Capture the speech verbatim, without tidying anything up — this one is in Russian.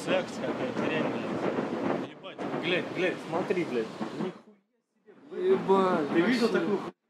секс какая-то, реально. Ебать, глянь, глянь, смотри, блядь. Нихуя себе. Ебать. Ты видел такую хуйню?